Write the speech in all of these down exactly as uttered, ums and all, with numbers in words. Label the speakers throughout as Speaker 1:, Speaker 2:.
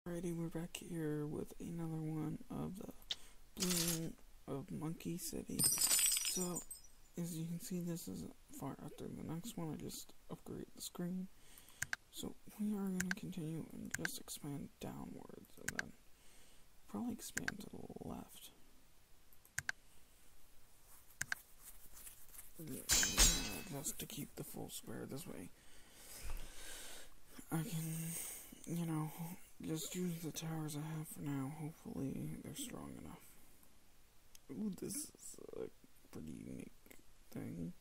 Speaker 1: Alrighty, we're back here with another one of the Bloon of Monkey City. So, as you can see, this is far after the next one. I just upgrade the screen. So, we are going to continue and just expand downwards, and then probably expand to the left. Yeah, just to keep the full square this way. I can, you know, just use the towers I have for now. Hopefully they're strong enough. Ooh, this is a pretty unique thing.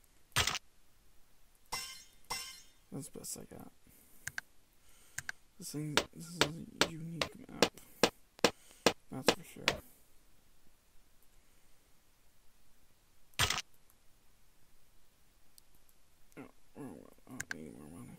Speaker 1: That's the best I got. This thing, this is a unique map. That's for sure. Oh, oh, oh, I need more money.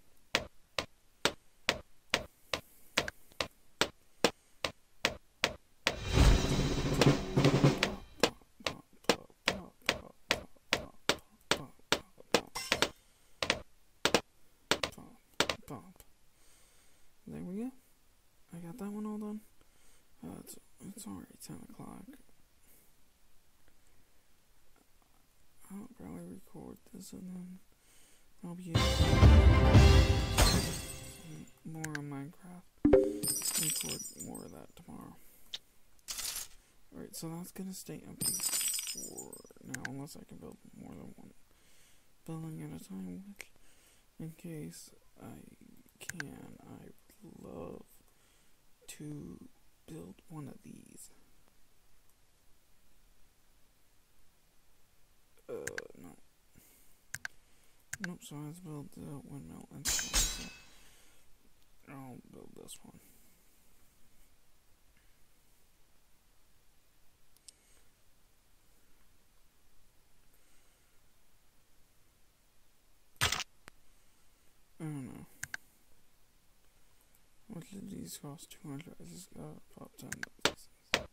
Speaker 1: There we go. I got that one all done. Uh, it's, it's already ten o'clock. I'll probably record this and then I'll be able to more on Minecraft. Record more of that tomorrow. Alright, so that's gonna stay empty for now, unless I can build more than one building at a time, which, in case I can, I would love to build one of these. Uh, no. Nope, so let's build the windmill instead. So I'll build this one. I don't know. What did these cost? two hundred. I just gotta pop ten of these things.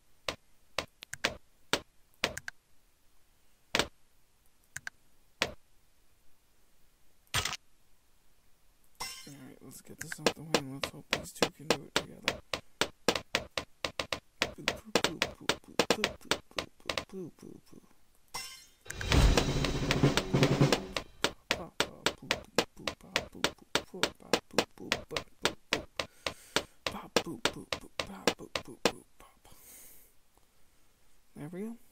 Speaker 1: Alright, let's get this out the way and let's hope these two can do it together. Poo poo poo poo poo poo poo poo poo poo poo. There we go.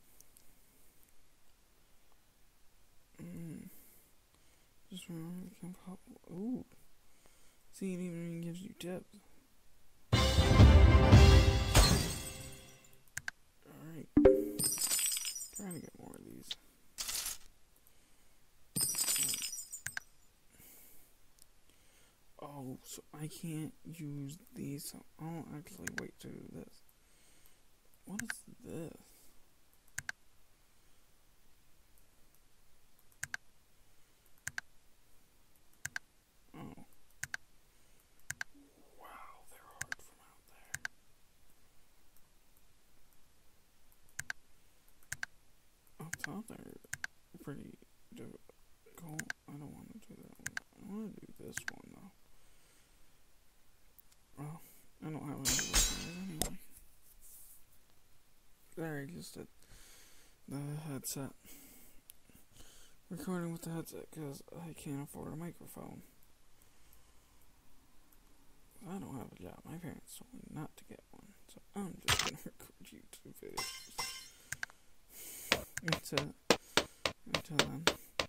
Speaker 1: Mm. Just remember you can pop. Ooh. See, it even gives you tips. Alright. Trying to get more of these. Oh, so I can't use these, so I'll actually wait to do this. What is this? Oh. Wow, they're hard from out there. Up top, they're pretty difficult. I don't want to do that one. I want to do this one, though. Well, I don't have any of those anyway. There, I just did the headset. Recording with the headset because I can't afford a microphone. I don't have a job. My parents told me not to get one, so I'm just gonna record YouTube videos. Until, until then.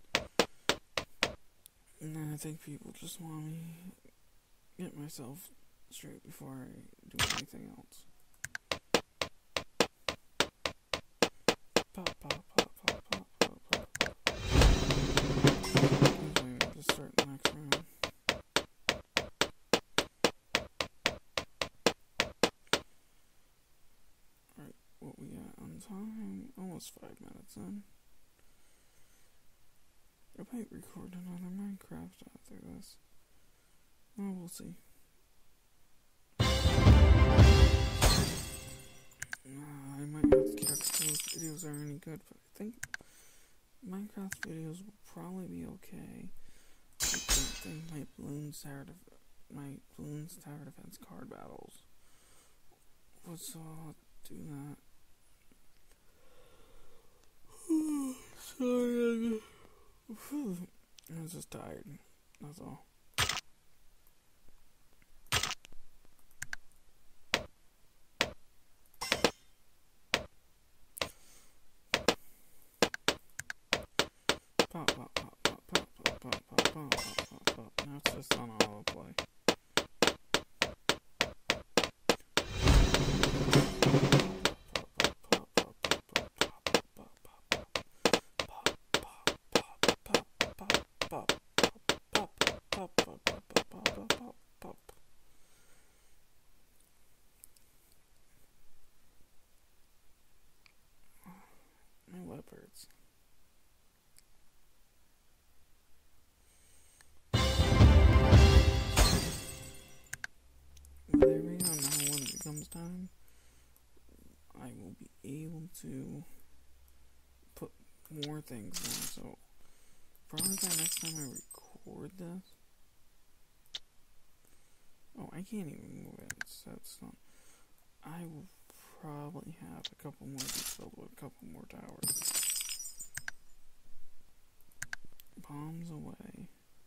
Speaker 1: And then I think people just want me to get myself straight before I do anything else. Pop, pop, pop, pop, pop, pop, pop, pop. Okay, just start the next round. Alright, what we got on time? Almost five minutes in. I might record another Minecraft after this. Well, we'll see. Uh, I might have to check if those videos are any good, but I think Minecraft videos will probably be okay. I don't think my Bloons are my Bloons Tower Defense card battles. So I'll do that. Sorry, I'm just tired. That's all. Pop, pop, pop, pop, pop, pop, pop, pop, pop, pop, pop. Now it's just on autoplay. My leopards. There we go. Now when it becomes time, I will be able to put more things in. So probably by next time I record this. Oh, I can't even move it. So it's not. I will probably have a couple more beats filled with a couple more towers. Bombs away.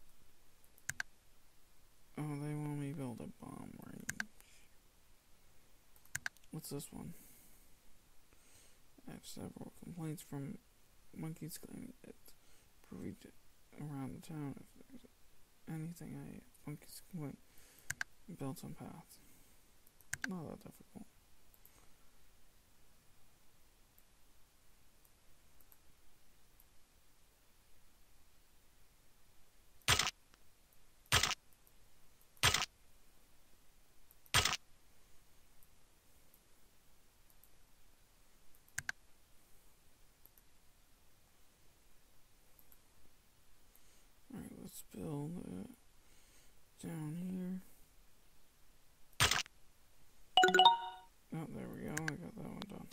Speaker 1: Oh, they want me to build a bomb range. What's this one? I have several complaints from monkeys claiming it proved around the town. If there's anything I monkeys complain, build some paths. Not that difficult. Alright, let's build it down here. Oh, there we go. I got that one done.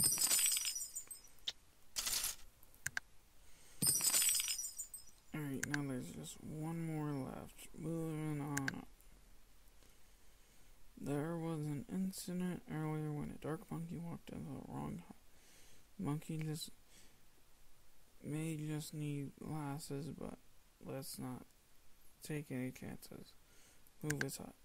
Speaker 1: Alright, now there's just one more left. Moving on up. There was an incident earlier when a dark monkey walked into the wrong hut. The monkey just may just need glasses, but let's not take any chances. Move his hut.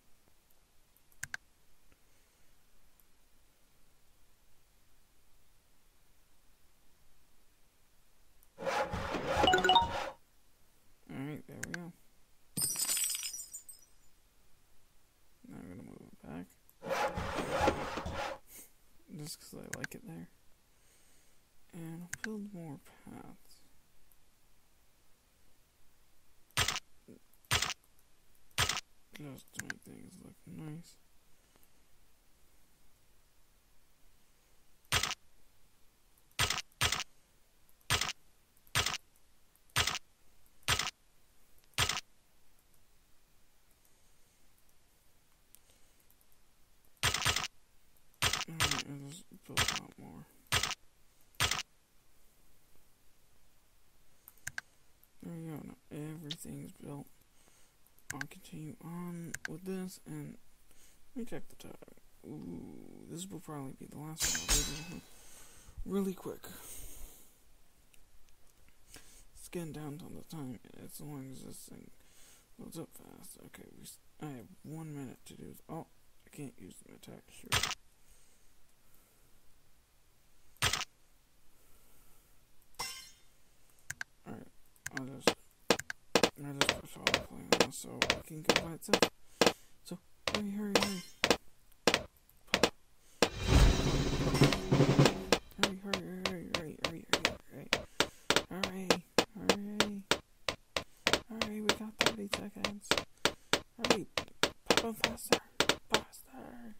Speaker 1: Alright, there we go. Now I'm gonna move it back. Just because I like it there. And I'll build more paths. Just to make things look nice. Alright, I'll just build out more. There you go, now everything's built. I'll continue on with this, and let me check the time. Ooh, this will probably be the last one I'll do really quick. It's getting down to the time, as long as this thing loads up fast. Okay, we, I have one minute to do this. Oh, I can't use the attack, sure. Alright, I'll just I just push autoplay on this so it can go by itself. So, hurry, hurry, hurry. Hurry, hurry, hurry, hurry, hurry, hurry, hurry, hurry, hurry, we got thirty seconds. Hurry, pop them faster, faster.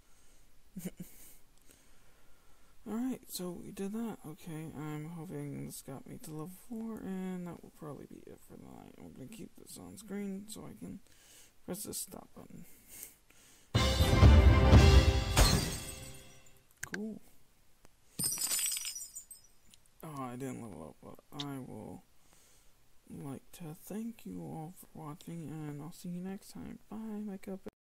Speaker 1: Alright, so we did that. Okay, I'm hoping this got me to level four, and that will probably be it for the night. I'm going to keep this on screen so I can press the stop button. Cool. Oh, I didn't level up, but I will like to thank you all for watching, and I'll see you next time. Bye, my cup.